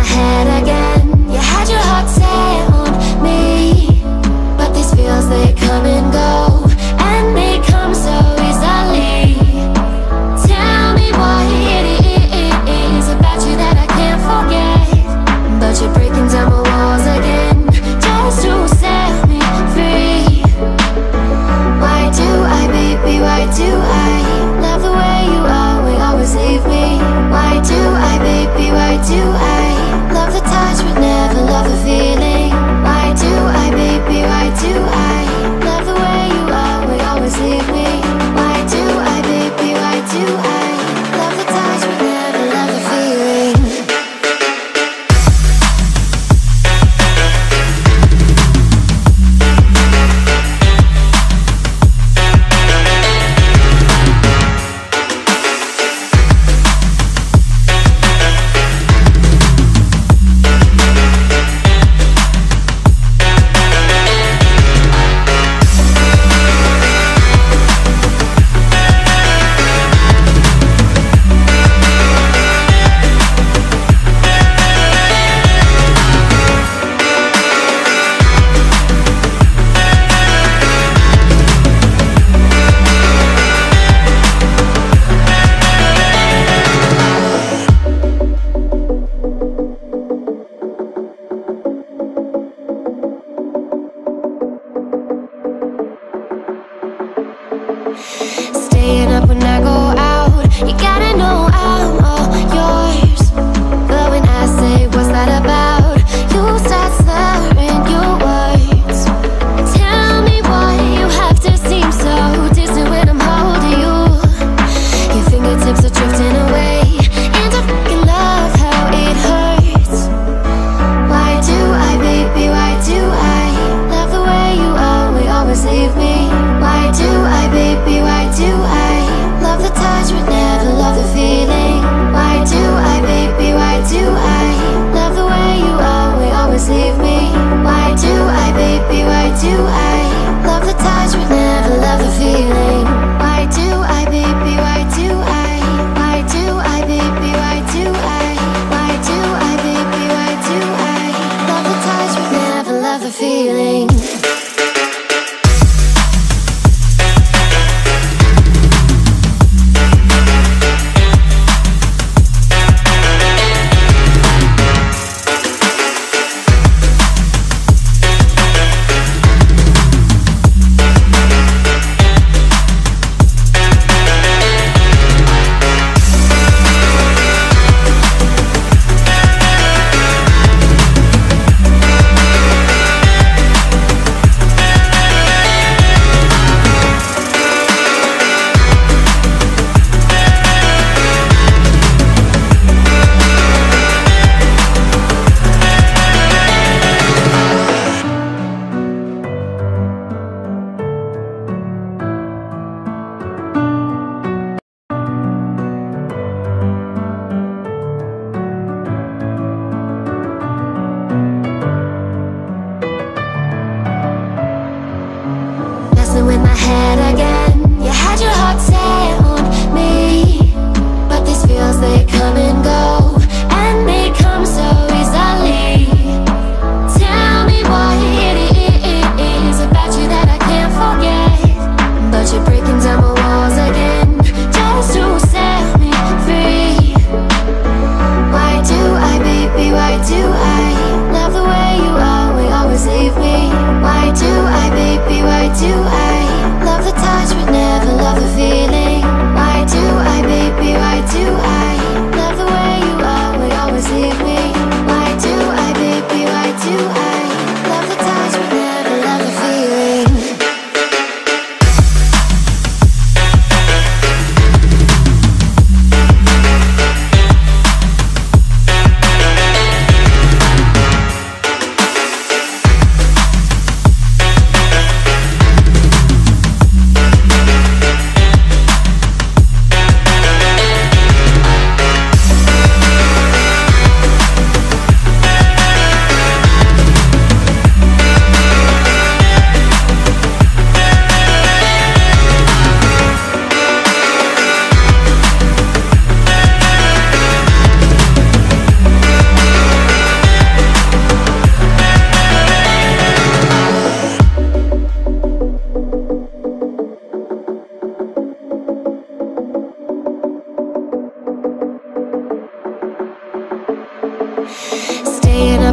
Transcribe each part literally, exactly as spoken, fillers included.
head again. You had your heart set on me, but these feels, they come and go, and they come so easily. Tell me what it is about you that I can't forget, but you're breaking down my walls again, just to set me free. Why do I, baby, why do I love the way you always, always leave me? Why do I, baby, why do I love the time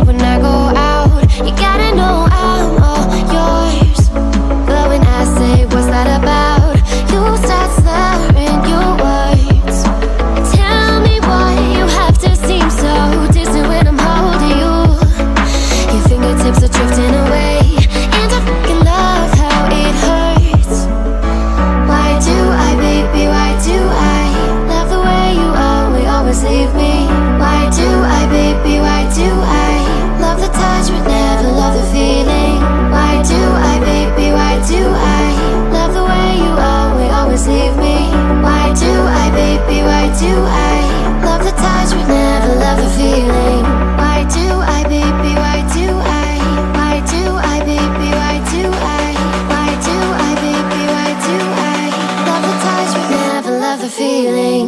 up when I go out. You gotta know I'm all yours. But when I say what's that about, you start slurring your words. Tell me why you have to seem so distant when I'm holding you. Your fingertips are drifting away, and I fucking love how it hurts. Why do I, baby, why do I love the way you always, always leave me? Why do I, baby, why do I love the touch but never love the feeling? Why do I, baby, why do I love the way you always, always leave me? Why do I, baby, why do I love the touch but never love the feeling? Why do I, baby, why do I? Why do I, baby, why do I? Why do I, baby, why do I love the touch but never love the feeling?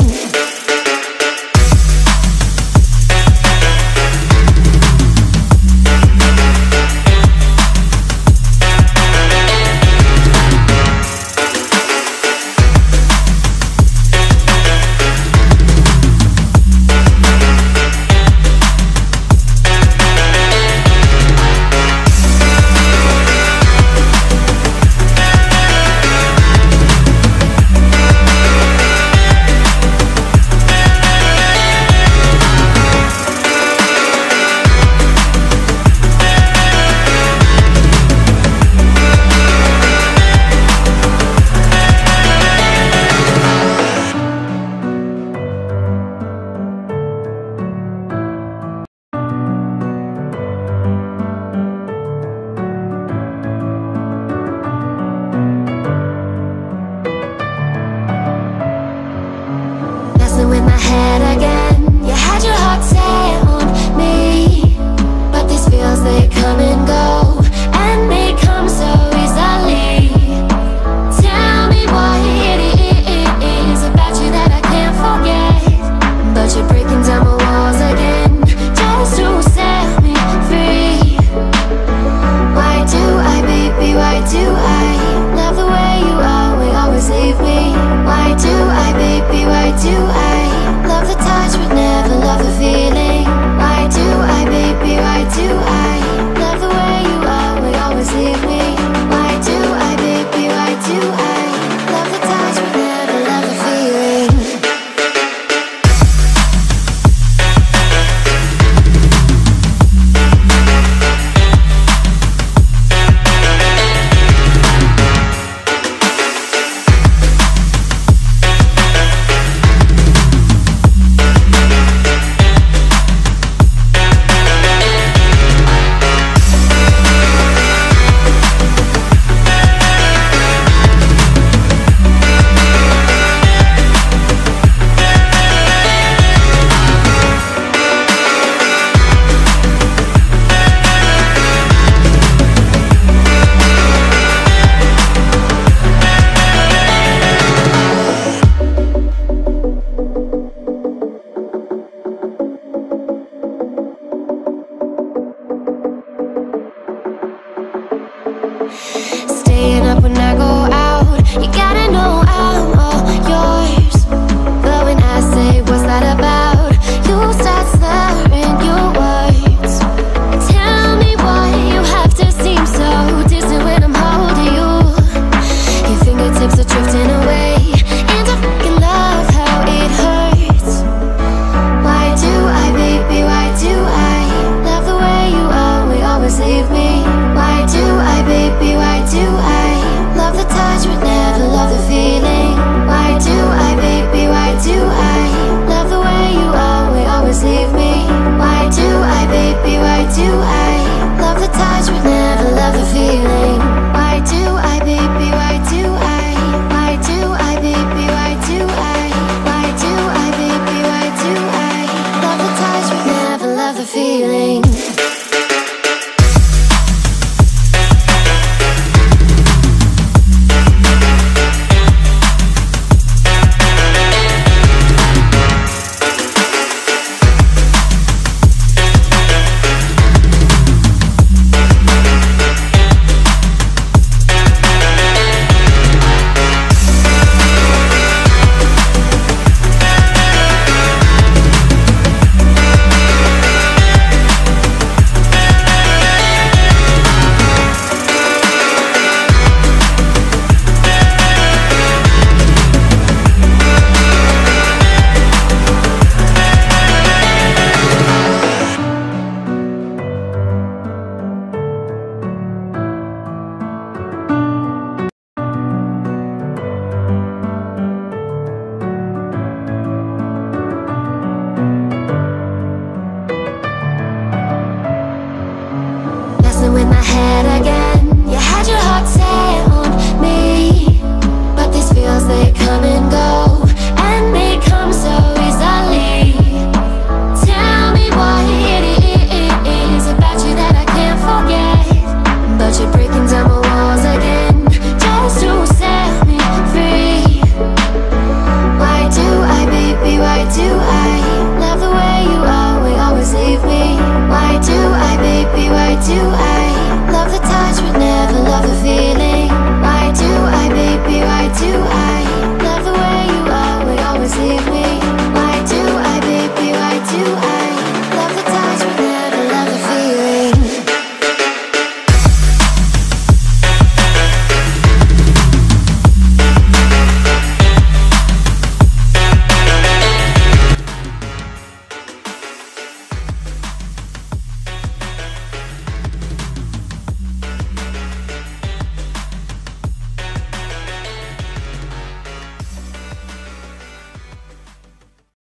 With my head again.